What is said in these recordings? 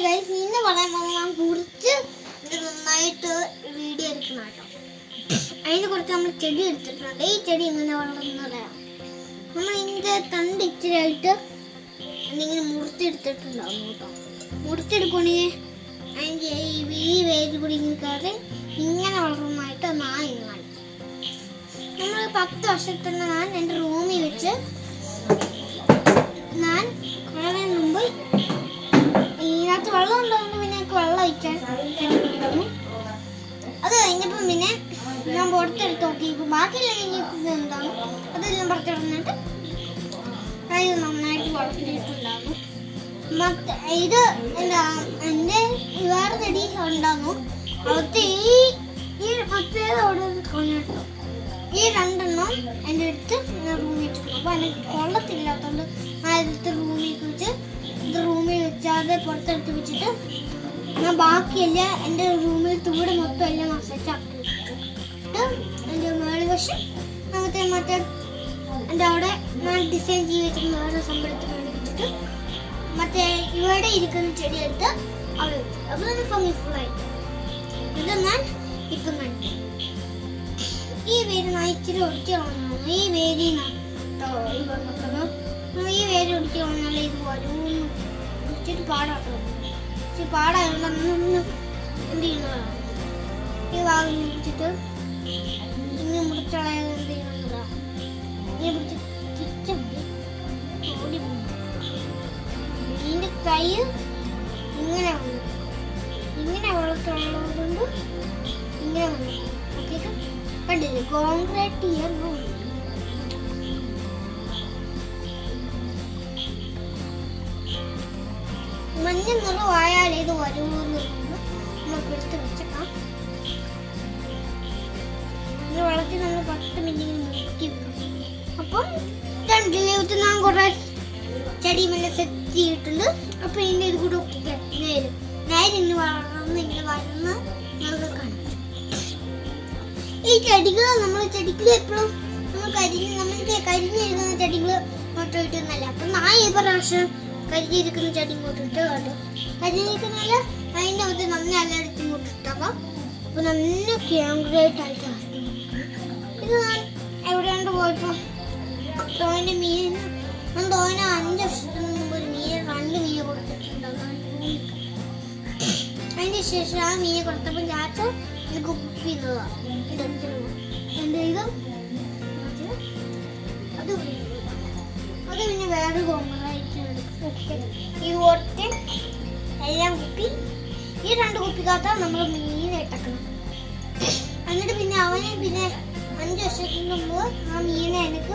Guys ഇന്ന് പറയുമ്പോൾ ഞാൻ കുറച്ച് നന്നായിട്ട് വീഡിയോ എടുക്കണം കേട്ടോ. അതിനെ കുറിച്ച് നമ്മൾ ചെടി എടുത്തിട്ടുണ്ട്. ഈ ചെടി എങ്ങനെ വളർന്നു പറയാം. നമ്മൾ ഇതിൻ്റെ തണ്ട് ഇച്ചിരി ആയിട്ട് എന്തെങ്കിലും മുറിച്ചെടുത്തിട്ടുണ്ടാവും കേട്ടോ. മുറിച്ചെടുക്കുകയാണെങ്കിൽ അതിൻ്റെ ഈ വേര് കൂടി കയറി ഇങ്ങനെ വളർന്നതായിട്ട് ഇങ്ങനെ നമ്മൾ 10 വർഷത്തിന് ഞാൻ എൻ്റെ റൂമിൽ വെച്ച് ഞാൻ കുറേ മുമ്പ് ഇതിനകത്ത് വെള്ളം ഉണ്ടാകുന്നു. പിന്നെ എനിക്ക് വെള്ളം ഒഴിക്കാൻ ഉണ്ടായിരുന്നു. അത് കഴിഞ്ഞപ്പം പിന്നെ ഞാൻ പുറത്തെടുത്ത് നോക്കിയപ്പോൾ ബാക്കിയുള്ള എന്താണ് അതെല്ലാം പുറത്തെടുന്നിട്ട് അത് നന്നായിട്ട് വളർത്തിയിട്ടുണ്ടാകുന്നു. ഇത് എന്താ എൻ്റെ വേറെ ചെടി ഉണ്ടാകുന്നു. അവിടുത്തെ ഈ മറ്റേതോട് കേട്ടോ. ഈ രണ്ടെണ്ണം എൻ്റെ അടുത്ത് ഞാൻ റൂമിൽ വെച്ചിട്ടുണ്ട്. അപ്പോൾ എനിക്ക് കൊള്ളത്തില്ലാത്തതുകൊണ്ട് ആ അടുത്ത് റൂമിൽ വെച്ച് ഇത് റൂമിൽ വെച്ചാതെ പുറത്തെടുത്ത് വെച്ചിട്ട് ഞാൻ ബാക്കിയല്ല എൻ്റെ റൂമിൽ തൂടെ മൊത്തം എല്ലാം മസാക്കി വെച്ചിട്ട് എൻ്റെ മേളുവശം മറ്റേ എൻ്റെ അവിടെ ഞാൻ ഡിസൈൻ ചെയ്ത് വെച്ചിട്ട് വേറെ സംഭവത്തിൽ വെച്ചിട്ട് മറ്റേ ഇവിടെ ഇരിക്കുന്ന ചെടി എടുത്ത് അവിടെ വെച്ചു. അപ്പോൾ തന്നെ ഫംഗിഫുള്ളായി ഇത് ഞാൻ ഇപ്പം കണ്ടു. ഈ വേര് ഞാൻ ഇച്ചിരി ഒടിച്ചു കളഞ്ഞു. ഈ വേരിൽ ഈ വേര് ഒടിച്ചു കളഞ്ഞാൽ ഇത് വരും. ഇച്ചിരി പാടാട്ടോ. ഇച്ചിരി പാടായുള്ള എന്ത് ചെയ്യുന്നതാണ് ഈ ഭാഗം പിടിച്ചിട്ട് ഇങ്ങനെ മുറിച്ചളയാതെ എന്ത് ചെയ്യണമെന്നതാ ഇങ്ങനെ പിടിച്ച് തിരിച്ചു ഓടി ഇതിൻ്റെ കൈ ഇങ്ങനെ വന്നു. ഇങ്ങനെ വളർത്തുള്ളത് കൊണ്ട് ഇങ്ങനെ വന്നു. ഓക്കെ കണ്ടില്ലേ കോൺക്രീറ്റ് ചെയ്യാൻ പോകുന്നു. മഞ്ഞ നിറവായാൽ ഇത് വരുമെന്ന് നമുക്ക് എടുത്ത് വെച്ചേക്കാം. ഇത് വളർത്തി നമ്മൾ 10 മിനിറ്റ് മുക്കി വെക്കാം. അപ്പം രണ്ടിലേത്ത് ഞാൻ കുറെ ചെടിമെല്ലാം സെറ്റ് ചെയ്തിട്ടുണ്ട്. അപ്പൊ ഇതിന്റെ ഇത് കൂടെ നേരെ ഇന്ന് വളർന്ന് ഇങ്ങനെ വരുന്ന നമുക്ക് കാണാം. ഈ ചെടികൾ നമ്മൾ ചെടികൾ എപ്പോഴും നമ്മൾ കരിഞ്ഞിരിക്കുന്ന ചെടികൾ ഇങ്ങോട്ട് ഇട്ടുന്നല്ല. അപ്പൊ ഞാൻ ഈ പ്രാവശ്യം കരിഞ്ഞിരിക്കുന്ന ചെടി ഇങ്ങോട്ട് ഇട്ട് കേട്ടോ. കരിഞ്ഞിരിക്കുന്നല്ല അതിൻ്റെ അകത്ത് നന്ന എല്ലായിടത്തും ഇങ്ങോട്ട് ഇട്ടേക്കാം. അപ്പൊ നല്ല കോൺക്രീറ്റ് ആയിട്ട് ഇത് ഞാൻ എവിടെയാണ്ട് പോയപ്പോ തോനെ മീൻ ഞാൻ തോനെ 5 വർഷത്തിന് മുമ്പ് ഒരു മീൻ 2 മീനെ കൊടുത്തിട്ടുണ്ടാകും. അതിന് ശേഷം ആ മീനെ കൊടുത്തപ്പോൾ ചാച്ച ഇത് കുപ്പിന്നതാണ് എൻ്റെ ഇത് അത് പിന്നെ വേറെ കോമ്പറായിട്ട് ഈ ഒറ്റ എല്ലാം കുപ്പി ഈ 2 കുപ്പിക്കകത്ത് നമ്മൾ മീൻ ഇട്ടക്കണം. എന്നിട്ട് പിന്നെ അവനെ പിന്നെ 5 വർഷത്തിന് മുമ്പ് ആ മീനെ എനിക്ക്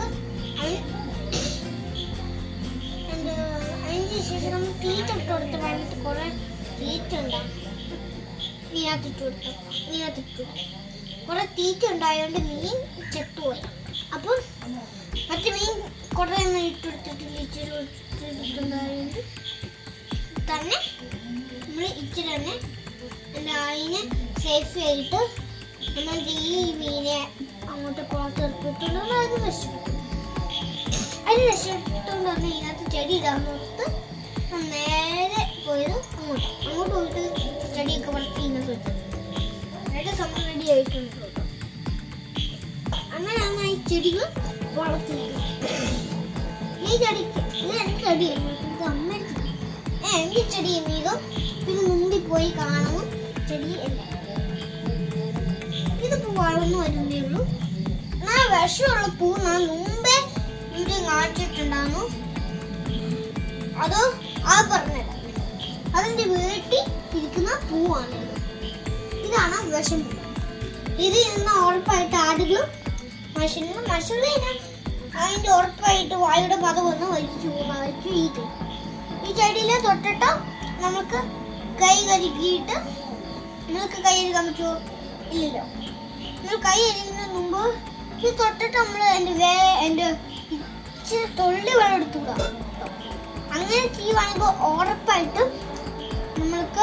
അതിന് ശേഷം നമ്മൾ തീറ്റ ഇട്ട് കൊടുത്ത് വെള്ളത്തിൽ കുറെ തീറ്റ ഉണ്ടാകും. മീനകത്തിട്ട് കൊടുത്തു കുറെ തീറ്റ ഉണ്ടായതുകൊണ്ട് മീൻ ചെത്തുപോയി. അപ്പം മറ്റു മീൻ കുറെ ഇട്ടെടുത്തിട്ടുണ്ടായതുകൊണ്ട് തന്നെ നമ്മൾ ഇച്ചിരി തന്നെ അതിനെ സേഫ് ആയിട്ട് നമ്മൾ ഈ മീനെ അങ്ങോട്ട് പുറത്തെടുത്തിട്ടുണ്ട്. അത് രക്ഷപ്പെട്ടു. അതിന് രക്ഷപ്പെട്ടുകൊണ്ട് തന്നെ ഇതിനകത്ത് ചെടി ഇടാന്നോർത്ത് നേരെ പോയത് അങ്ങോട്ട് പോയിട്ട് ചെടിയൊക്കെ വളർത്തി ഇങ്ങോട്ട് വെച്ചു. എന്നിട്ട് സംഭവം റെഡി ആയിട്ടുണ്ട്. അങ്ങനെയാണ് ഈ ചെടികൾ വളർത്തിയിരിക്കുന്നത്. ഈ ചെടിക്ക് ഇത് എൻ്റെ ചെടിയാണ്. ഇത് അമ്മയുടെ എൻ്റെ ചെടി എന്നീതും പിന്നെ മുമ്പിൽ പോയി കാണും ചെടി അല്ല. ഇതിപ്പോ വളർന്നു വരുന്നേ ഉള്ളൂ. ഞാൻ വിഷമുള്ള പൂ ഞാൻ മുമ്പേ ഇത് കാണിച്ചിട്ടുണ്ടായിരുന്നു. അത് പറഞ്ഞത് അതിന്റെ വീട്ടിൽ ഇരിക്കുന്ന പൂവാണ്. ഇതാണ് വിഷം പൂ. ഇത് ഇന്ന് ഉറപ്പായിട്ട് ആടുകളും മനുഷ്യരുടെ അതിന്റെ ഉറപ്പായിട്ട് വായുടെ പത വന്ന് വലിച്ചു ഈ ചെടിയിൽ തൊട്ടിട്ട് നമുക്ക് കൈ കരുകിയിട്ട് നിങ്ങൾക്ക് കൈ കഴുകാൻ പറ്റുമോ? ഇല്ലല്ലോ. നമ്മൾ കൈ കഴുകുന്നതിന് മുമ്പ് ഇത് തൊട്ടിട്ട് നമ്മൾ എൻ്റെ ഇച്ചിരി തൊള്ളി വെള്ളം എടുത്തുകൂടാ. അങ്ങനെ ചെയ്യുവാണെങ്കിൽ ഉറപ്പായിട്ടും നമ്മൾക്ക്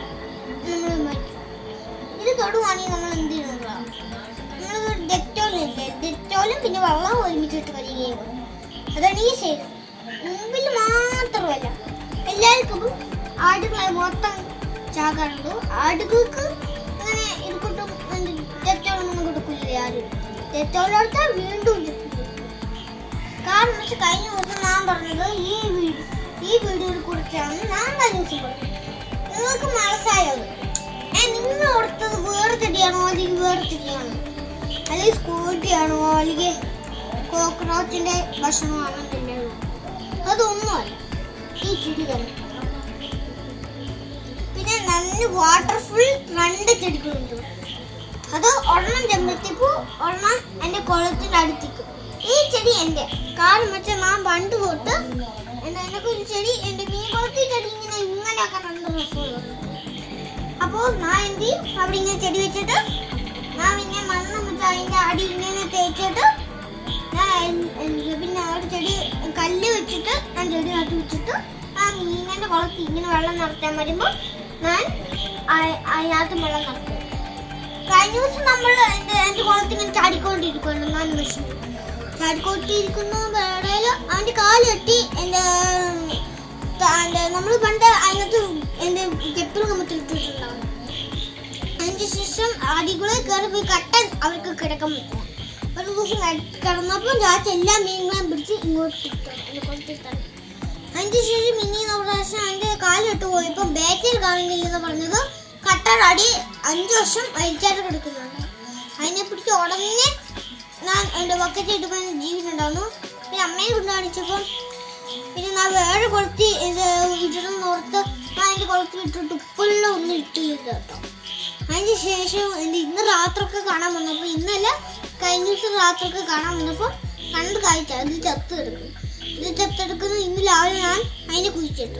ഇത് തൊടുവാണെങ്കിൽ നമ്മൾ എന്ത് ചെയ്യുന്നതാണ് നമ്മൾ ഡെറ്റോളും പിന്നെ വെള്ളം ഒരുമിച്ചിട്ട് കഴുകുകയും അതാണ് ഈ സേഫ്. മുമ്പിൽ മാത്രമല്ല എല്ലാവർക്കും ആടുകളെ മൊത്തം ചാകാറുണ്ട്. ആടുകൾക്ക് അങ്ങനെ ഇരിക്കട്ടും തെറ്റോളൊന്നും കൊടുക്കില്ല. ആരും തെറ്റോളെടുത്താൽ വീണ്ടും കാരണം വെച്ച് കഴിഞ്ഞ ദിവസം ഞാൻ പറഞ്ഞത് ഈ വീഡിയോയിൽ കുറിച്ചാണ് ഞാൻ കഴിഞ്ഞ ദിവസം പറഞ്ഞത്. നിങ്ങൾക്ക് മനസ്സായത് നിങ്ങൾ ഓർത്തത് വേറെ ചെടിയാണോ അല്ലെങ്കിൽ വേറെ ചെടിയാണോ, അല്ലെങ്കിൽ സ്കൂട്ടിയാണോ അല്ലെങ്കിൽ കോക്രോച്ചിന്റെ ഭക്ഷണമാണോ തിന്നുള്ളൂ? അതൊന്നുമല്ല, ഈ ചെടി തന്നെ. പിന്നെ നല്ല വാട്ടർഫുൾ 2 ചെടികളുണ്ട്. അത് ഒരെണ്ണം ചെമ്പരത്തിപ്പൂ, ഒരെണ്ണം എന്റെ കുളത്തിന്റെ അടുത്തേക്ക്. ഈ ചെടി എന്റെ കാരണം വെച്ചാൽ ഞാൻ പണ്ട് തൊട്ട് എനിക്ക് ഒരു ചെടി എന്റെ മീൻ കുളത്തിൽ ചെടി ഇങ്ങനെയൊക്കെ നല്ല രസമുള്ളൂ. അപ്പോൾ ഞാൻ എന്ത് ചെയ്യും, അവിടെ ഇങ്ങനെ ചെടി വെച്ചിട്ട് ഞാൻ പിന്നെ മണ്ണ് വെച്ച് അതിന്റെ അടി ഇങ്ങനെ തേച്ചിട്ട് ഞാൻ പിന്നെ ഒരു ചെടി കല്ല് വെച്ചിട്ട് ഞാൻ ചെടി നട്ട് വെച്ചിട്ട് ആ മീനിന്റെ കുളത്തിൽ ഇങ്ങനെ വെള്ളം നിറയ്ക്കാൻ വരുമ്പോൾ ഞാൻ അതിനകത്ത് വെള്ളം നിറയ്ക്കും. കഴിഞ്ഞ ദിവസം നമ്മൾ എന്റെ കുളത്തിൽ ഇങ്ങനെ ചാടിക്കൊണ്ടിരിക്കുമല്ലോ, ഞാൻ മെഷീൻ ചാടിക്കൊണ്ടിരിക്കുന്ന വേളയിൽ അവന്റെ കാല് കെട്ടി നമ്മൾ പണ്ട് അതിനകത്ത് എന്റെ കെപ്പിൽ കമ്പത്തിലിട്ടിട്ടുണ്ടാവും. അതിന് ശേഷം അടികളെ കയറി പോയി കട്ടൻ അവർക്ക് കിടക്കാൻ പറ്റില്ല. ഒരു ദിവസം കിടന്നപ്പോൾ ചാച്ച എല്ലാ മീനുകളും പിടിച്ച് ഇങ്ങോട്ട് കൊടുത്തിട്ടാണ്. അതിന് ശേഷം ഇനി പ്രാവശ്യം അതിന്റെ കാല് കെട്ട് പോയപ്പോൾ ബാറ്റിൽ കാണില്ലെന്ന് പറഞ്ഞത് കട്ടയുടെ അടി 5 വർഷം വലിച്ചാട്ട് കിടക്കുന്നുണ്ട്. അതിനെ പിടിച്ച് ഉടനെ ഞാൻ എന്റെ ബക്കറ്റ് ഇട്ടപ്പോൾ ജീവനുണ്ടായിരുന്നു. പിന്നെ അമ്മയെ കൊണ്ട് കാണിച്ചപ്പോൾ പിന്നെ ഞാൻ വേറെ കുളത്തി ഇടണം ഓർത്ത് ഞാൻ അതിന്റെ കുളത്തിൽ ഇട്ടിട്ട് ഉപ്പെല്ലാം ഒന്നും ഇട്ടില്ല കേട്ടോ. അതിന് ശേഷം ഇന്ന് രാത്രിയൊക്കെ കാണാൻ വന്നപ്പോൾ, ഇന്നല്ല കഴിഞ്ഞ ദിവസം രാത്രിയൊക്കെ കാണാൻ വന്നപ്പോൾ കണ്ട് കാഴ്ച ഇത് ചത്തെടുക്കുന്നു. ഇന്ന് രാവിലെ ഞാൻ അതിനെ കുഴിച്ചിട്ടു.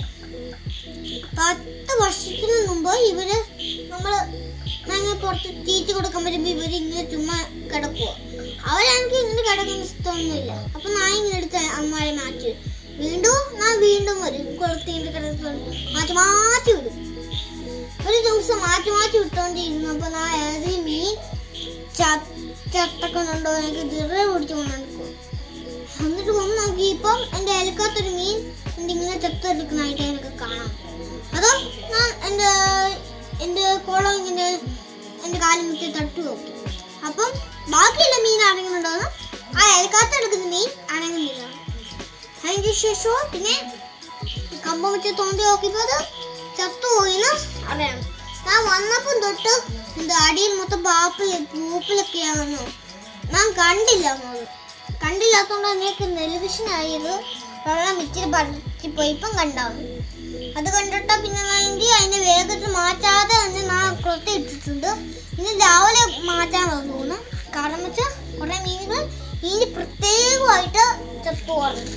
10 വർഷത്തിന് മുമ്പ് ഇവര് ഞങ്ങൾ പുറത്ത് തീറ്റ കൊടുക്കാൻ വരുമ്പോ ഇവര് ഇങ്ങനെ ചുമ്മാ കിടക്കുക. അവരെനിക്ക് ഇങ്ങനെ കിടക്കുന്ന ഇഷ്ടമൊന്നുമില്ല. അപ്പൊ ഞാൻ ഇങ്ങനെ എടുത്ത് അമ്മമാരെ മാറ്റി വീണ്ടും വരും കുളത്തിന്റെ കിടന്ന് മാറ്റി വിടും. ഒരു ദിവസം മാറ്റി വിട്ടോണ്ടിരുന്നപ്പോ ഞാൻ ഏതെങ്കിലും മീൻ ചത്തക്കുന്നുണ്ടോ എനിക്ക് ദിറ പിടിച്ചു കൊണ്ടെടുക്കും. എന്നിട്ട് വന്ന് നോക്കി ഇപ്പം എന്റെ അയൽക്കാത്തൊരു മീൻ ഇങ്ങനെ ചത്തെടുക്കുന്നതായിട്ട് എനിക്ക് കാണാം. അതോ ഞാൻ എന്റെ കുളം ഇങ്ങനെ എന്റെ കാലിൽ മുറ്റി തട്ടു നോക്കി. അപ്പം ബാക്കിയുള്ള മീൻ അടങ്ങുന്നുണ്ടോന്ന് ആ അയൽക്കാത്തെടുക്കുന്ന മീൻ അടങ്ങുന്നില്ല. അതിന് ശേഷം പിന്നെ കമ്പം വെച്ച് തോണ്ടി നോക്കിയപ്പോ അത് ചത്തുപോയിന്ന് അറിയാം. ഞാൻ വന്നപ്പം തൊട്ട് അടിയിൽ മൊത്തം പൂപ്പിലൊക്കെയാണെന്നോ ഞാൻ കണ്ടില്ലാത്തോണ്ട് എനിക്ക് ടെലിവിഷൻ ആയത് വെള്ളം ഇച്ചിരി പറ്റിപ്പോയി. ഇപ്പം കണ്ടാവും. അത് കണ്ടിട്ടാ പിന്നെ അതിന്റെ വേഗത്തിൽ മാറ്റാതെ തന്നെ ഞാൻ കുളത്തി ഇട്ടിട്ടുണ്ട്. ഇന്ന് രാവിലെ മാറ്റാൻ തോന്നുന്നു. കാരണം വെച്ചാൽ കുറെ മീനുകൾ ഇതിന് പ്രത്യേകമായിട്ട് ചത്തു പറഞ്ഞു.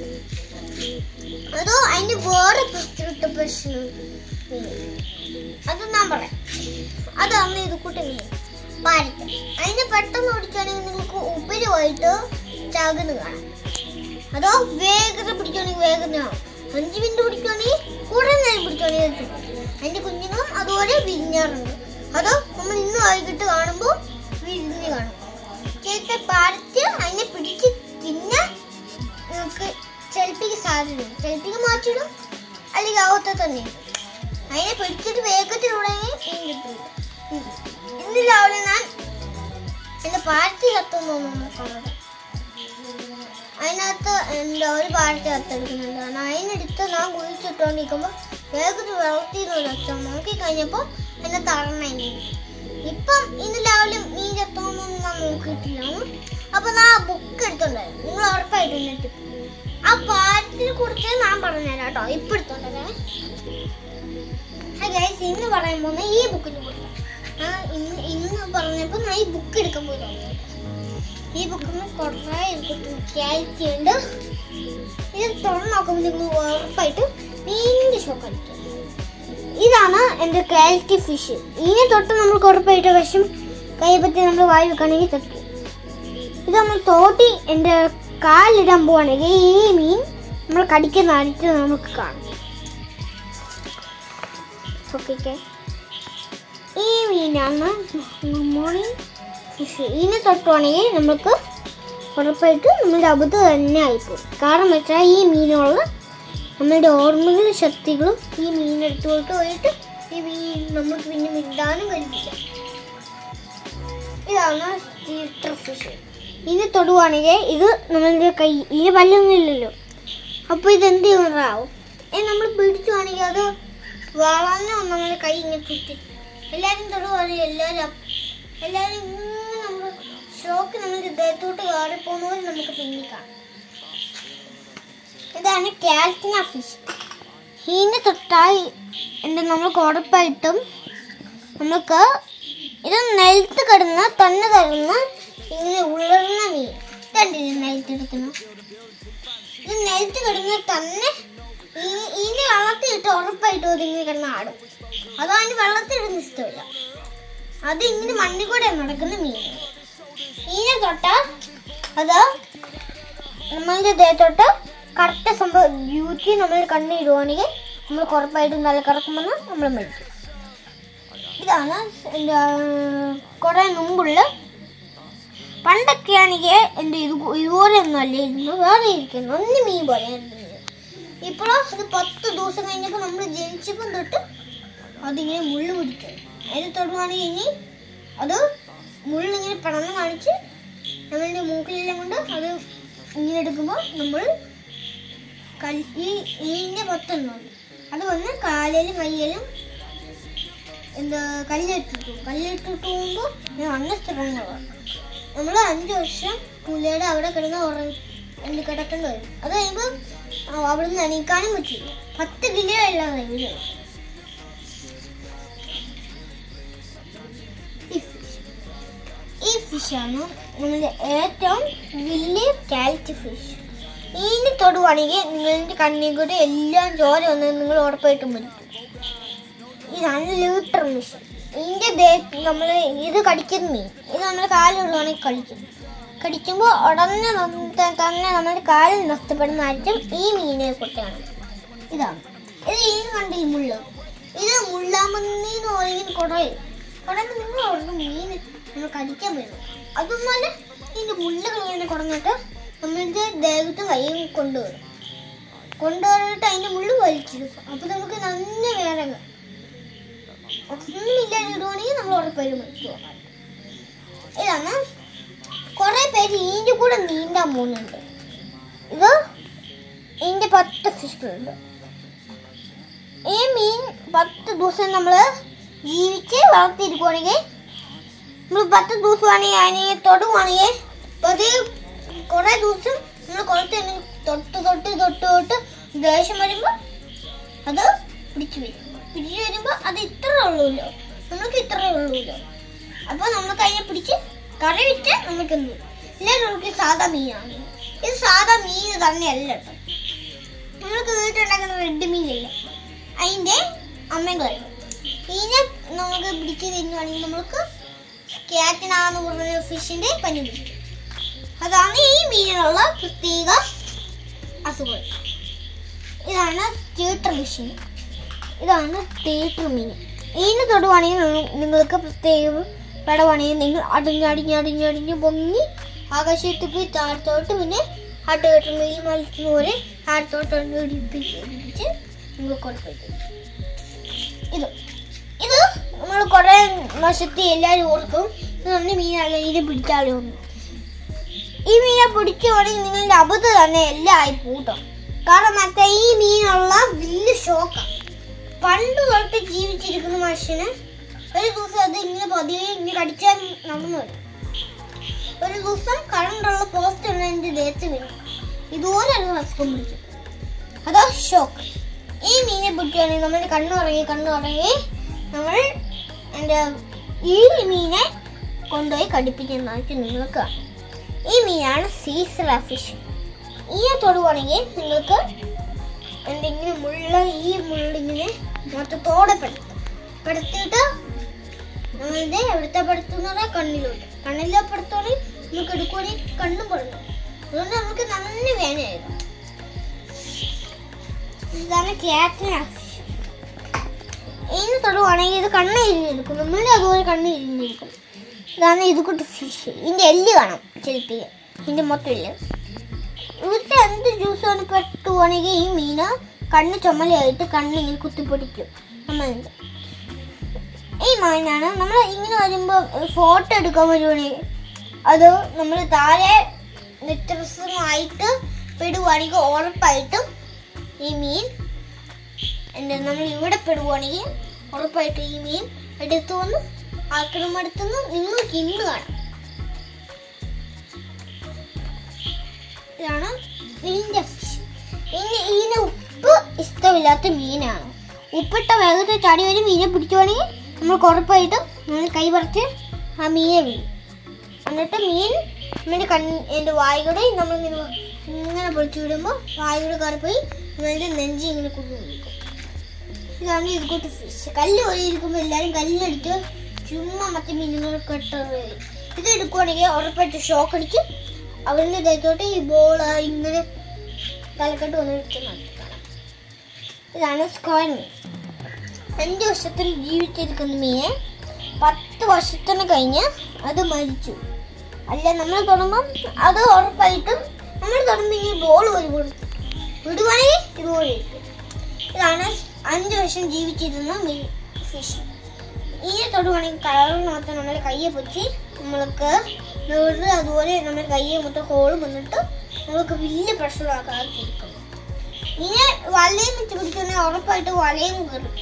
അതോ അതിന്റെ വേറെ പ്രശ്നം അത് ഞാൻ പറയാം. അതാണ് ഇത് കൂട്ടി മീൻ പാരറ്റ്. അതിന് പെട്ടെന്ന് പിടിക്കുകയാണെങ്കിൽ നിങ്ങൾക്ക് ഉപരിയായിട്ട് ചാകുന്ന കാണാം. അതോ വേഗത പിടിക്കുകയാണെങ്കിൽ വേഗത 5 മിനിറ്റ് പിടിക്കുകയാണെങ്കിൽ കുറെ നേരം പിടിക്കുകയാണെങ്കിൽ അതിന്റെ കുഞ്ഞുങ്ങളും അതുപോലെ വിരിഞ്ഞാറുണ്ട്. അതോ നമ്മൾ ഇന്ന് വൈകിട്ട് കാണുമ്പോൾ വിരിഞ്ഞ് കാണും. ചേട്ട പാരറ്റ് അതിനെ പിടിച്ച് തിന്നാൻ നമുക്ക് ചിലപ്പിക്ക് സാധ്യതയുണ്ട്. ചിലപ്പിക്ക് മാറ്റിയിടും, അല്ലെങ്കിൽ അകത്തെ തന്നെ അതിനെ പിടിച്ചിട്ട് വേഗത്തിലൂടെ ഇന്ന് രാവിലെ ഞാൻ എന്റെ പാരറ്റ് കത്തുന്നു നോക്കുന്നത്. അതിനകത്ത് ഒരു പാരറ്റ് കത്തെടുക്കുന്നുണ്ട്. അതിനെടുത്ത് ഞാൻ കുഴിച്ചിട്ടോണ്ടിരിക്കുമ്പോ വേഗത്തിൽ വെള്ളത്തിൽ വെച്ചോ നോക്കി കഴിഞ്ഞപ്പോ എന്നെ തറണ. ഇപ്പം ഇന്ന് രാവിലെ മീൻ ചത്തോന്നും ഞാൻ നോക്കിയിട്ടില്ല. അപ്പൊ ഞാൻ ആ ബുക്ക് എടുത്തോണ്ടായിരുന്നു. നിങ്ങൾ ഉറപ്പായിട്ട് ആ പാരറ്റിനെ കുറിച്ച് ഞാൻ പറഞ്ഞുതരാം കേട്ടോ. ഇപ്പൊ എടുത്തോണ്ടേ ഗൈസ്, ഇന്ന് പറയാൻ പോകുന്ന ഈ ബുക്കിനെ കുറിച്ച്. ഇന്ന് പറഞ്ഞപ്പോ ഞാൻ ഈ ബുക്ക് എടുക്കാൻ പോയി തോന്നി. ഈ ബുക്കിന് കുറേ ക്വാളിറ്റി ഉണ്ട്. ഇത് തുറന്ന് നോക്കുമ്പോൾ നിങ്ങൾ ഉറപ്പായിട്ട് നീണ്ട ഷോക്ക് അടിക്കും. ഇതാണ് എന്റെ ക്വാളിറ്റി ഫിഷ്. ഇതിനെ തൊട്ട് നമ്മൾക്ക് ഉറപ്പായിട്ട് വിഷം കൈപ്പറ്റി നമ്മൾ വായി വെക്കുകയാണെങ്കിൽ തട്ടും. ഇത് നമ്മൾ തോട്ടി എന്റെ കാലിടാൻ പോവാണെങ്കിൽ ഈ മീൻ നമ്മൾ കടിക്കുന്ന അടിച്ച് നമുക്ക് കാണാം. ഈ മീനാണ് മോർണിംഗ് ഫിഷ്. ഇതിനെ തൊട്ടുവാണെങ്കിൽ നമുക്ക് ഉറപ്പായിട്ട് നമ്മുടെ അബദ്ധം തന്നെ ആയിപ്പോകും. കാരണം വെച്ചാൽ ഈ മീനുകൾ നമ്മളുടെ ഓർമ്മകളും ശക്തികളും ഈ മീനെടുത്തോട്ട് പോയിട്ട് ഈ മീൻ നമുക്ക് പിന്നെ മിണ്ടാനും കഴിയില്ല. ഇതാണ് ചീറ്റർ ഫിഷ്. ഇതിനെ തൊടുവാണെങ്കിൽ ഇത് നമ്മളുടെ കൈ, ഇതിന് പല്ലൊന്നും ഇല്ലല്ലോ, അപ്പോൾ ഇതെന്ത് ചെയ്യുന്നതാവും? നമ്മൾ പിടിച്ചുവാണെങ്കിൽ അത് വളർന്ന് നമ്മുടെ കൈ ഇങ്ങനെ ചുറ്റി എല്ലാവരും തൊടുവാണെങ്കിൽ എല്ലാവരും ഇങ്ങനെ നമ്മൾ ഷോക്ക് നമ്മുടെ ദേഹത്തോട്ട് കയറിപ്പോകുന്നത് നമുക്ക് പിന്നെ കാണാം. ഇതാണ് കാൽറ്റിന ഫിഷ്. ഇതിനെ തൊട്ടാൽ നമ്മൾക്ക് ഉറപ്പായിട്ടും നമുക്ക് ഇത് നിലത്ത് കിടന്ന് തന്നെ തരുന്ന ഇങ്ങനെ ഉളർന്ന മീൻ. കണ്ടില്ലേ നിലത്തെടുക്കുന്നു? ഇത് നിലത്ത് കിടന്ന് തന്നെ ഇതിന്റെ വെള്ളത്തിലിട്ട് ഉറപ്പായിട്ടും അതിങ്ങനെ കിടന്ന് ആടും. അതാണ് വെള്ളത്തിലിടുന്ന ഇഷ്ടമില്ല. അത് ഇങ്ങനെ മണ്ണിൽ കൂടെ നടക്കുന്ന മീൻ. ഇതിനെ തൊട്ടാൽ അത് നമ്മളുടെ ദേഹത്തോട്ട് കറക്റ്റ് സംഭവം യൂറ്റി നമ്മൾ കണ്ണിടുവാണെങ്കിൽ നമ്മൾ ഉറപ്പായിട്ടും നല്ല കറക്കുമെന്ന് നമ്മൾ മരിക്കും. ഇതാണ് കുറെ മുമ്പുള്ള പണ്ടൊക്കെ ആണെങ്കിൽ ഇതുപോലെ ഒന്നും അല്ലായിരുന്നു, വേറെ ഇരിക്കുന്നു ഒന്ന് മീൻ പോലെ ആയിരുന്നു. ഇപ്പോഴും അത് 10 ദിവസം കഴിഞ്ഞപ്പോൾ നമ്മൾ ജനിച്ചപ്പം തൊട്ട് അതിങ്ങനെ മുള്ളു പിടിക്കും. അതിന് തൊടുവാണെങ്കിൽ ഇനി അത് മുള്ളിങ്ങനെ പടന്ന് കാണിച്ച് നമ്മളുടെ മൂക്കിലെല്ലാം കൊണ്ട് അത് ഇങ്ങനെ എടുക്കുമ്പോൾ നമ്മൾ ഇതിൻ്റെ പൊത്തുന്നുണ്ട് അത് വന്ന് കാലിലും കയ്യിലും കല്ലിട്ടിട്ട് പോകുമ്പോൾ നല്ല സ്ഥലങ്ങളാണ്. നമ്മൾ 5 വർഷം പുലിയുടെ അവിടെ കിടന്ന് കിടക്കേണ്ടി വരും. അത് കഴിയുമ്പോൾ അവിടെ നിന്ന് എണീക്കാനും പറ്റില്ല. 10 കിലോ എല്ലാം കഴിയില്ല. ഈ ഫിഷാണ് നമ്മളുടെ ഏറ്റവും വലിയ കാൽറ്റ് ഫിഷ്. ഇതിന് തൊടുവാണെങ്കിൽ നിങ്ങളുടെ കണ്ണിൽ കൂടെ എല്ലാം ചോര വന്ന് നിങ്ങൾ ഉറപ്പായിട്ടും മരിക്കും. ഇതാണ് ലീറ്റർ ഫിഷ്. ഇതിൻ്റെ നമ്മൾ ഇത് കടിക്കുന്ന മീൻ. ഇത് നമ്മൾ കാലിടുവാണെങ്കിൽ കടിക്കുമ്പോൾ ഉടനെ തന്നെ നമ്മുടെ കാലിൽ നഷ്ടപ്പെടുന്നതായിരിക്കും ഈ മീനെ കൊട്ടാണ്. ഇതാണ് ഇത് കണ്ട് ഈ മുള്ള ഇത് മുള്ളാമന്നീന്ന് പറയുന്നത് കുടയുമ്പോൾ നിങ്ങൾ അവർക്ക് മീൻ നമ്മൾ കടിക്കാൻ പറ്റും. അതുപോലെ ഇതിൻ്റെ മുള്ളുകൾ ഇങ്ങനെ കുറഞ്ഞിട്ട് നമ്മളുടെ ദേഹത്തും കയ്യും കൊണ്ടുവന്നിട്ട് അതിൻ്റെ മുള്ളു വലിച്ചെടുക്കും. അപ്പോൾ നമുക്ക് നല്ല വേദന ഒന്നുമില്ലാതെ ഇടുവാണെങ്കിൽ നമ്മൾ ഉറപ്പായിട്ടും മരിച്ചു. ഇതാണ് കുറെ പേര് ഇതിൻ്റെ കൂടെ നീന്താൻ പോകുന്നുണ്ട്. ഇത് ഇതിൻ്റെ 10 ഫിഷുകളുണ്ട്. ഈ മീൻ 10 ദിവസം നമ്മൾ ജീവിച്ച് വളർത്തിയിരിക്കുവാണെങ്കിൽ നമ്മൾ 10 ദിവസമാണെങ്കിൽ അതിനെ തൊടുവാണെങ്കിൽ അത് കുറേ ദിവസം നമ്മൾ കുറച്ച് തൊട്ട് ദേഷ്യം വരുമ്പോൾ അത് പിടിച്ചു വരുമ്പോൾ അത് ഇത്രേ ഉള്ളൂല്ലോ, നമ്മൾക്ക് ഇത്രേ ഉള്ളൂല്ലോ. അപ്പോൾ നമുക്ക് അതിനെ പിടിച്ച് കറി വെച്ച് നമുക്ക് എന്ത് എല്ലാവരും നമുക്ക് സാധാ മീനാണ്. ഇത് സാധാ മീൻ തന്നെയല്ല കേട്ടോ. നമ്മൾക്ക് വീട്ടിലുണ്ടാക്കുന്ന റെഡ് മീനില്ല, അതിൻ്റെ അമ്മകളായിരുന്നു. ഇതിനെ നമുക്ക് പിടിച്ച് തരുവാണെങ്കിൽ നമ്മൾക്ക് കാറ്റിനാന്ന് പറഞ്ഞ ഫിഷിൻ്റെ പനി പിടിക്കും. അതാണ് ഈ മീനിനുള്ള പ്രത്യേക അസുഖം. ഇതാണ് തിയേറ്റർ ഫിഷ്. ഇതാണ് തിയേറ്റർ മീൻ. ഇതിന് തൊടുവാണെങ്കിൽ നിങ്ങൾക്ക് പ്രത്യേകം പടവാണെങ്കിൽ നിങ്ങൾ അടിഞ്ഞ് പൊങ്ങി ആകാശത്ത് പോയി താഴത്തോട്ട് പിന്നെ ആ തിയേറ്റർ മീൻ മത്സ്യം പോലെ താഴത്തോട്ട് ഇടിപ്പിച്ച് നിങ്ങൾ കൊടുക്കും. ഇത് നമ്മൾ കുറേ വർഷത്തെ എല്ലാവരും ഓർക്കും. ഇത് നല്ല മീനാണ്, ഇതിനെ പിടിച്ചാലോ. ഈ മീനെ പിടിക്കുവാണെങ്കിൽ നിങ്ങളുടെ അബദ്ധം തന്നെ എല്ലാം ആയി പൂട്ടും. കാരണം മറ്റേ ഈ മീനുള്ള വലിയ ഷോക്കാണ്. പണ്ട് തൊട്ട് ജീവിച്ചിരിക്കുന്ന മനുഷ്യന് ഒരു ദിവസം അത് ഇങ്ങനെ പതിയെ ഇങ്ങനെ കടിച്ചാൽ നടന്നു വരും. ഒരു ദിവസം കറണ്ടുള്ള പോസ്റ്റ് എൻ്റെ ദേഹത്ത് വീണു. ഇതുപോലെ ഒരു അസുഖം പിടിച്ചു. അതാ ഷോക്ക്. ഈ മീനെ പിടിക്കുകയാണെങ്കിൽ നമ്മുടെ കണ്ണു തുടങ്ങി നമ്മൾ ഈ മീനെ കൊണ്ടുപോയി കടിപ്പിക്കുന്നതായിട്ട് നിങ്ങൾക്ക് കാണാം. ഈ മീനാണ് സീസറ ഫിഷ്. ഇതിനെ തൊടുവാണെങ്കിൽ നിങ്ങൾക്ക് എന്തെങ്കിലും ഈ മുള്ളിങ്ങനെ മൊത്തത്തോടെ പെടുത്തിയിട്ട് നമ്മളുടെ എവിടുത്തെ പെടുത്തുന്നത് കണ്ണിലോ പെടുത്തുവാണെങ്കിൽ നമുക്ക് എടുക്കുവാണെങ്കിൽ കണ്ണും പെടുന്നു. അതുകൊണ്ട് നമുക്ക് നല്ല വേദനയായിരുന്നു. ഇതാണ് കാറ്റിന ഫിഷ്. ഇതിന് തൊടുവാണെങ്കിൽ ഇത് കണ്ണ് ഇരിഞ്ഞെടുക്കും, നമ്മളുടെ അതുപോലെ കണ്ണ് ഇരിഞ്ഞെടുക്കും. ഇതാണ് ഇത് കൂട്ട് ഫിഷ്. ഇതിൻ്റെ എല്ല് കാണാം ചിലപ്പോൾ, ഇതിൻ്റെ മൊത്തം എല്ല്. ഇവിടുത്തെ എന്ത് ജ്യൂസാണ് പെട്ടുവാണെങ്കിൽ ഈ മീന കണ്ണ് ചുമലയായിട്ട് കണ്ണിങ്ങനെ കുത്തിപ്പൊടിക്കും നമ്മളുണ്ട്. ഈ മീനാണ് നമ്മൾ ഇങ്ങനെ വരുമ്പോൾ ഫോട്ടോ എടുക്കാൻ വരുവാണെങ്കിൽ അത് നമ്മൾ താഴെ വ്യത്യസ്തമായിട്ട് പെടുവാണെങ്കിൽ ഉറപ്പായിട്ടും ഈ മീൻ നമ്മൾ ഇവിടെ പെടുവാണെങ്കിൽ ഉറപ്പായിട്ടും ഈ മീൻ എടുത്തു വന്ന് ആക്രമണത്തുനിന്ന് നിങ്ങൾക്ക് ഇന്ന് കാണാം. ഇതാണ് മീനിന്റെ ഫിഷ്. ഇതിന് ഉപ്പ് ഇഷ്ടമില്ലാത്ത മീനാണ്. ഉപ്പിട്ട വേഗത്തിൽ ചാടി വരും. മീനെ പിടിക്കുവാണെങ്കിൽ നമുക്ക് ഉറപ്പായിട്ടും നമ്മൾ കൈ പറിച്ച് ആ മീനെ വീഴും. എന്നിട്ട് മീൻ നമ്മുടെ എൻ്റെ വായുകൂടെ നമ്മളിങ്ങനെ പൊളിച്ചു വിടുമ്പോൾ വായുകൂടെ കയറിപ്പോയി നമ്മളുടെ നെഞ്ചി ഇങ്ങനെ കുടിക്കും. ഇതാണ് ഇത് കൂട്ട് ഫിഷ്. കല്ല് പോലെ ഇരിക്കുമ്പോൾ എല്ലാവരും കല്ലടിച്ച് ചുമ്മാ മറ്റേ മീനുകൾ കെട്ടത്. ഇത് എടുക്കുവാണെങ്കിൽ ഉറപ്പായിട്ട് ഷോക്ക് അടിക്കും. അവരുടെ ദേഹത്തോട്ട് ഈ ബോൾ ഇങ്ങനെ തലക്കെട്ട് വന്നിട്ട് നടത്തിക്കാണ്. ഇതാണ് സ്ക്വയർ മീൻ. 5 വർഷത്തിൽ ജീവിച്ചിരിക്കുന്ന മീനെ 10 വർഷത്തിന് കഴിഞ്ഞ് അത് മരിച്ചു. അല്ല നമ്മൾ തൊടുമ്പം അത് ഉറപ്പായിട്ടും നമ്മൾ തൊടുമ്പോൾ ഈ ബോൾ ഒരു കൊടുത്തു വിടുവാണെങ്കിൽ ഇതുപോലെ ഇരിക്കും. ഇതാണ് 5 വർഷം ജീവിച്ചിരുന്ന ഫിഷ്. ഇതിനെ തൊടുവാണെങ്കിൽ കളറിന് മൊത്തം നമ്മൾ കയ്യെ പൊച്ചി നമ്മൾക്ക് അതുപോലെ നമ്മുടെ കയ്യെ മൊത്തം ഹോൾ വന്നിട്ട് നമ്മൾക്ക് വലിയ പ്രഷറാക്കാൻ കൊടുക്കണം. ഇതിനെ വലയും വെച്ച് പിടിക്കുന്ന ഉറപ്പായിട്ട് വലയും കയറും.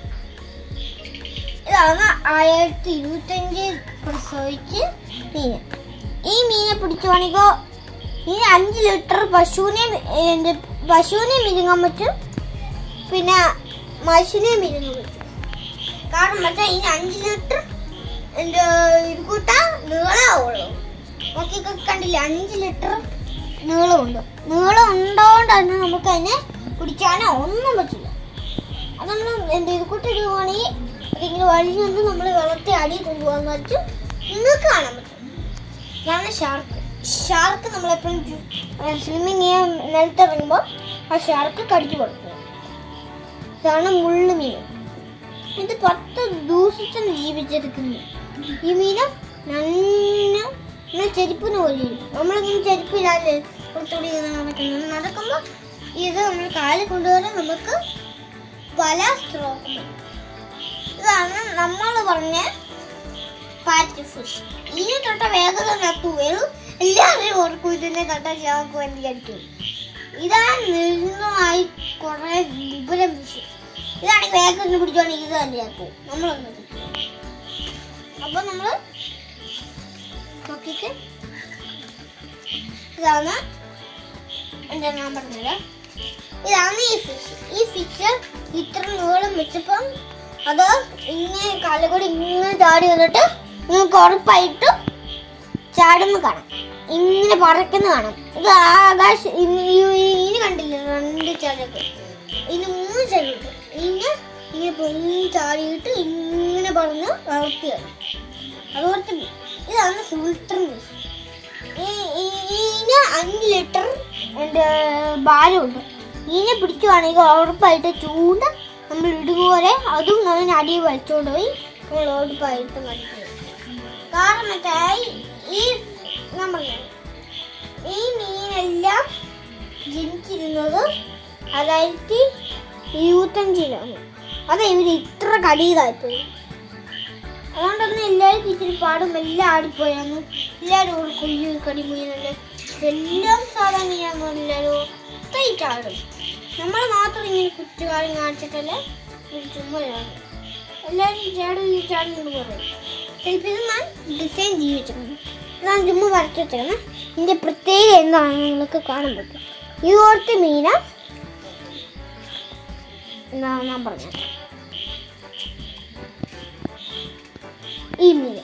ഇതാണ് 1025 പ്രസവിച്ച് മീന്. ഈ മീനെ പിടിക്കുവാണെങ്കിൽ ഈ 5 ലിറ്റർ പശുവിനെ മിരുങ്ങാൻ പറ്റും. പിന്നെ മനുഷ്യനെ മിരുങ്ങാൻ പറ്റും. കാരണം വെച്ചാൽ ഇതിന് 5 ലിറ്റർ ഇത് കൂട്ടാ നീളമുള്ളൂ. നോക്കി കണ്ടില്ല, 5 ലിറ്റർ നീളമുണ്ട്. നീളം ഉണ്ടോണ്ട് തന്നെ നമുക്ക് അതിനെ പിടിക്കാനോ ഒന്നും പറ്റില്ല. അതൊന്നും ഇത് കൂട്ടിടുവാണെങ്കിൽ അതിങ്ങനെ വഴിഞ്ഞുകൊണ്ട് നമ്മൾ വെള്ളത്തെ അടി കൊണ്ടുപോകാൻ പറ്റും. നിങ്ങൾക്ക് കാണാൻ പറ്റും. ഇതാണ് ഷാർക്ക് നമ്മളെപ്പോഴും സ്വിമ്മിങ് ചെയ്യാൻ നിലത്തിറങ്ങുമ്പോൾ ആ ഷാർക്ക് കടിച്ചു കൊടുക്കുക. ഇതാണ് മുള്ളു മീൻ. ഇത് 10 ദിവസത്തിന് ജീവിച്ചെടുക്കുന്നു. ഈ മീന് ചെരുപ്പിന് പോലെ നമ്മളിങ്ങനെ ചെരുപ്പില്ലാതെ പുറത്തോടി നടക്കുമ്പോൾ ഇത് നമ്മൾ കാലിൽ കൊണ്ടുവരാൻ നമുക്ക് പല സ്ട്രോക്ക്. ഇതാണ് നമ്മൾ പറഞ്ഞ പാറ്റ് ഫിഷ്. ഇതിനെ തൊട്ട വേഗത നട്ടുവരും. എല്ലാവരും ഓർക്കും ഇതിനെ തൊട്ട ചാക്ക് വേണ്ടി അടിക്കും. ഇതാണ് നിർണ്ണമായി കുറെ വിപുലം ഫിഷ്. ഇതാണെങ്കിൽ വേഗം ഒന്ന് പിടിച്ചോണെങ്കിൽ ഇത് തന്നെ ആക്കും നമ്മളൊന്ന്. അപ്പൊ നമ്മള് നോക്കിട്ട് ഇതാണ് എന്താ ഞാൻ പറഞ്ഞത്. ഇതാണ് ഈ ഫിഷ്. ഈ ഫിഷ് ഇത്ര നീളം വെച്ചപ്പം അത് ഇങ്ങനെ കാലുകൂടി ഇങ്ങനെ ചാടി വന്നിട്ട് നിങ്ങൾക്ക് ഉറപ്പായിട്ടും ചാടുന്ന കാണാം. ഇങ്ങനെ പറക്കുന്ന കാണാം. ഇത് ആകാശം ഇനി കണ്ടില്ല 2 ചാടൊക്കെ. ഇതിന് 3 ചാടിയിട്ട് ഇങ്ങനെ പൊങ്ങി ചാടിയിട്ട് ഇങ്ങനെ പറഞ്ഞ് വളർത്തിയാണ്. അതുപോലത്തെ ഇതാണ് ഫിൽറ്റർ ഫിഷ്. ഇതിന് 5 ലിറ്റർ ഭാരമുണ്ട്. ഇതിനെ പിടിക്കുവാണെങ്കിൽ ഉറപ്പായിട്ട് ചൂണ്ട നമ്മൾ ഇടുപോലെ അതും നമ്മൾ അടി വലിച്ചോണ്ട് പോയി നമ്മൾ ഉറപ്പായിട്ട് മരിക്കും. കാരണം വെച്ചാൽ ഈ മീനെല്ലാം ജനിച്ചിരുന്നത് 1925 അതെ ഇവര് ഇത്ര കടിയതായിപ്പോയി. അതുകൊണ്ടൊന്നും എല്ലാവരും ഇച്ചിരി പാടും എല്ലാം ആടിപ്പോയാന്ന്. എല്ലാവരും കുഞ്ഞു കടിമുയുന്നുണ്ട്. എല്ലാം സാധാരണ എല്ലാവരും ഒത്തയി ചാടും. നമ്മൾ മാത്രം ഇങ്ങനെ കുറ്റുകാലം കാണിച്ചിട്ടല്ലേ ചുമ്മാ ചാടും. എല്ലാവരും ചാടുന്നത് പറയും. ചിലപ്പോൾ ഇത് ഞാൻ ഡിസൈൻ ജീവിച്ചിട്ടുണ്ട്. ഞാൻ ചുമ്മാ വരച്ചു വെച്ചേക്കുന്നത്. ഇതിൻ്റെ പ്രത്യേകത എന്താണെന്ന് നിങ്ങൾക്ക് കാണാൻ പറ്റും. ഇതുപോലത്തെ മീന എന്താ ഞാൻ പറഞ്ഞത്. ഈ മീന്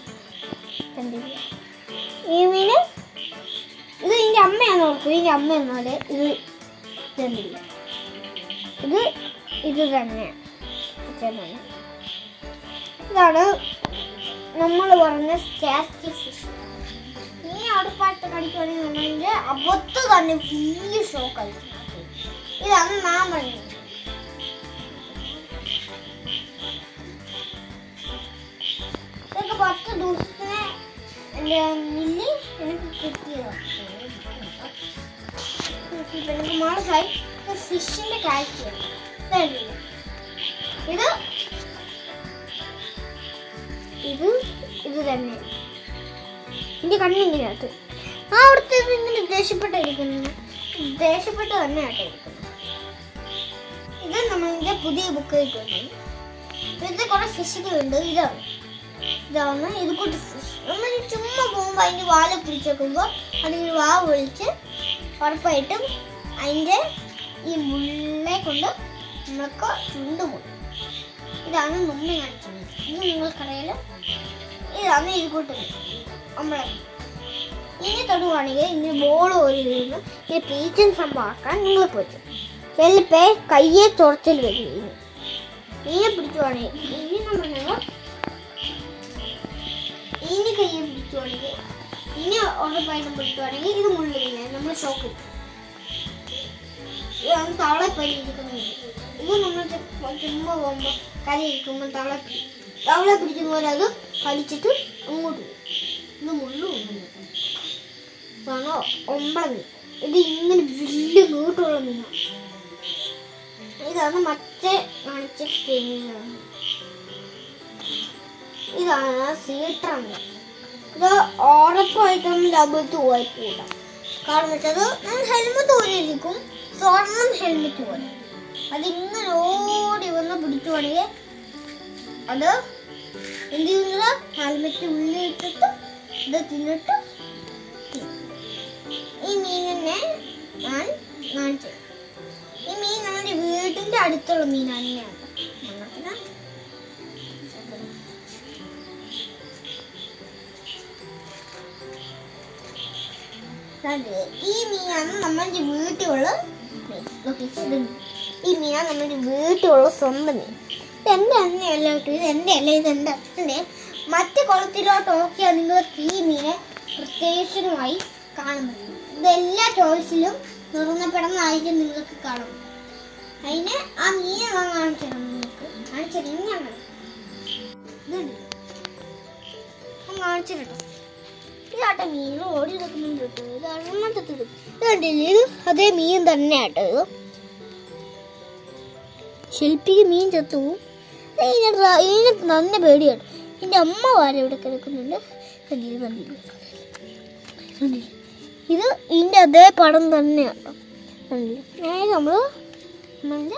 ഇത് ഇതിൻ്റെ അമ്മയാണ് ഓർക്കും. ഇതിൻ്റെ അമ്മ എന്നാല് ഇത് തന്നില്ല. ഇത് തന്നെ ഇതാണ് നമ്മൾ പറഞ്ഞ സ്റ്റാസ്റ്റി ഫിഷ്. ഈ അടുപ്പാട്ട് കടിക്കുകയാണെങ്കിൽ അബദ്ധ തന്നെ വലിയ ഷോക്കായി. ഇതാണ് ഞാൻ പറഞ്ഞത്. ഇതൊക്കെ 10 ദിവസത്തിന് മില്ലി എനിക്ക് കിട്ടിയതാണ്. എനിക്ക് മനസ്സിലായി ഫിഷിന്റെ കാഴ്ചയാണ്. ഇത് തന്നെ എന്റെ കണ്ണിങ്ങനകത്ത് അവിടുത്തെ ഇങ്ങനെ ദേഷ്യപ്പെട്ടിരിക്കുന്നു. ദേഷ്യപ്പെട്ട് തന്നെ ആട്ടിരിക്കുന്നു. ഇത് നമ്മളിന്റെ പുതിയ ബുക്ക് കിട്ടുന്നത്. ഇതിൽ കുറെ ഫിഷുകളുണ്ട്. ഇതാണ് ഇത് കൂട്ടി ഫിഷ്. നമ്മൾ ചുമ്മാ പോകുമ്പോ അതിന്റെ വാല പിടിച്ചേക്കുമ്പോ അതിന് വാവ് വിളിച്ച് ഉറപ്പായിട്ടും അതിന്റെ ഈ മുള്ളെ കൊണ്ട് നമ്മൾക്ക് ചുണ്ടുപോകും. ഇതാണ് മുമ്പ് കാണിച്ചത്. ഇത് നിങ്ങൾക്കറിയാലോ. ഇതാണ് ഇത് കൂട്ടുന്നത്. നമ്മളെ ഇനി തൊടുവാണെങ്കിൽ ഇങ്ങനെ ബോൾ പോലെ വീഴുന്നു. ഈ പീച്ചൻ സംഭവമാക്കാൻ നിങ്ങൾക്ക് പറ്റും. ചിലപ്പോ കയ്യെ തുറച്ചിൽ വരും. ഇങ്ങനെ പിടിച്ചുവാണെങ്കിൽ ഇനി കയ്യെ പിടിച്ചുവാണെങ്കിൽ ഇനി ഉറപ്പായിട്ടും പിടിച്ചുവാണെങ്കിൽ ഇത് മുള്ളില്ല. നമ്മൾ ഷോക്ക് കിട്ടും. ഇതാണ് തവളെ പരിയിരിക്കുന്നത്. ഇത് നമ്മൾ ചുമ്മാ പോകുമ്പോ കരയിരിക്കുമ്പോൾ തവളെ പിടിക്കുന്ന പോലെ അത് കളിച്ചിട്ട് അങ്ങോട്ട് പോകും. ഇത് മുള്ളു ഇതാണ് ഒമ്പള മീൻ. ഇത് ഇങ്ങനെ വലിയ നീട്ടുള്ള മീനാണ്. ഇതാണ് മറ്റേ കാണിച്ച മീനാണ്. ഇതാണ് സീട്ര മീൻ. ഇത് ഉറപ്പായിട്ടും ഡബിൾത്ത് പോയിട്ട് കൂടാം. കാരണം വെച്ചത് ഹെൽമെറ്റ് പോലെ ഇരിക്കും. സ്വർണ്ണം ഹെൽമെറ്റ് പോലെ. അതിങ്ങനെ ഓടി വന്ന് പിടിക്കുവാണെങ്കിൽ അത് എന്ത് ചെയ്യുന്നത്? ഹെൽമെറ്റ് ഉള്ളിലിട്ടിട്ട് ഇത് തിന്നിട്ട് ഈ മീനിനെ ഞാൻ കാണിച്ചു. ഈ മീൻ നമ്മുടെ വീടിന്റെ അടുത്തുള്ള മീൻ തന്നെയാണ്. ഈ മീനാണ് നമ്മുടെ വീട്ടിലുള്ള സ്വന്തം മീൻ. ഇത് എന്റെ അന്നയല്ല കേട്ടോ. ഇത് എന്റെ അല്ല, ഇത് എന്റെ അച്ഛൻ്റെ. മറ്റു കുളത്തിലോട്ട് നോക്കിയാൽ നിങ്ങൾക്ക് ഈ മീനെ പ്രത്യേകമായി കാണാൻ പറ്റും. ഇത് എല്ലാ ചോയ്സിലും നിർണ്ണപ്പെടുന്നതായിരിക്കും നിങ്ങൾക്ക് കാണാം. അതിന് ആ മീനെ കാണിച്ചു തരാം. നിങ്ങൾക്ക് കാണിച്ചത് ഇങ്ങനെയാണ്. ഇത് കാണിച്ചിട്ടോ. ഇതാട്ടെ മീൻ ഓടി എടുക്കുന്നുണ്ട് കേട്ടോ. ഇത് അഴുമത്തത്തിൽ ഇത് കണ്ടില്ലേ? ഇത് അതേ മീൻ തന്നെ ആട്ടോ. ഇത് ശില്പിക്ക് മീൻ ചത്തു. ഇതിനൊക്കെ നല്ല പേടിയാണ്. എൻ്റെ അമ്മ വാര ഇവിടെ കിടക്കുന്നുണ്ട്. കണ്ടില്ല ഇത് ഇതിൻ്റെ അതേ പടം തന്നെയാട്ടോ. കണ്ടില്ല നമ്മൾ നമ്മളുടെ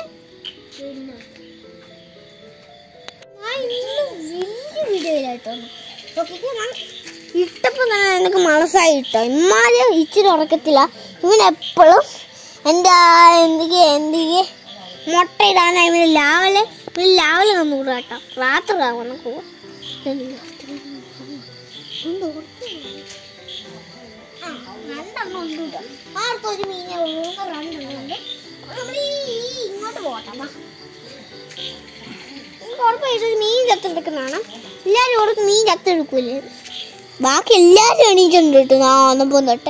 ഞാൻ ഇന്ന് വലിയ വീഡിയോയിലായിട്ടോ. ഓക്കെ, ഞാൻ ഇട്ടപ്പോൾ തന്നെ എനിക്ക് മനസ്സായി ഇട്ടോ. ഇമ്മാരെ ഇച്ചിരി ഉറക്കത്തില്ല. ഇവനെപ്പോഴും എൻ്റെ എന്തൊക്കെ മുട്ട ഇടാനായി രാവിലെ വന്നുകൂടാ കേട്ടോ. രാത്രി ആവണം പോവാ. രണ്ടെണ്ണം ഉണ്ട് കേട്ടോ. ആർക്കൊരു മീനെ രണ്ടെണ്ണം ഉണ്ട്. നമ്മൾ ഇങ്ങോട്ട് പോകട്ടെ. ഉറപ്പായിട്ടൊരു മീൻ ചത്തെടുക്കുന്നതാണ്. എല്ലാവരും ഓർക്ക് മീൻ ചത്തെടുക്കൂലേ. ബാക്കി എല്ലാവരും എണീറ്റുണ്ട് കേട്ടോ. വന്നപ്പോൾ തൊട്ട്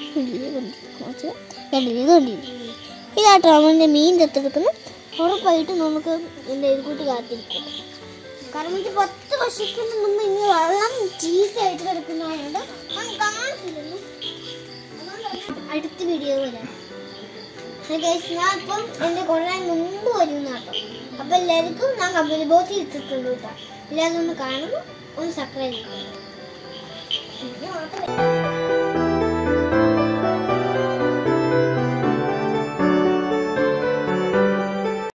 ഇതാട്ടോ നമ്മളുടെ മീൻ ചത്തെടുക്കുന്നത്. ഉറപ്പായിട്ട് നമുക്ക് എന്താ ഇത് കൂട്ടി കാത്തിരിക്കും. കാരണം 10 വർഷത്തിന് മുമ്പ് ഇങ്ങനെ വെള്ളം ചീത്തയായിട്ട് കിടക്കുന്നതായതുകൊണ്ട് ഞാൻ കാണിച്ചിരുന്നു. അടുത്ത വീഡിയോ വരാം. ഞാൻ ഇപ്പം എൻ്റെ കുറേ മുമ്പ് വരുന്ന കേട്ടോ. അപ്പം എല്ലാവർക്കും ഞാൻ കമ്പനി ബോക്സിൽ ഇട്ടിട്ടുണ്ട് കേട്ടോ. എല്ലാവരും ഒന്ന് കാണുന്നു, ഒന്ന് സബ്സ്ക്രൈബ് ചെയ്യണം.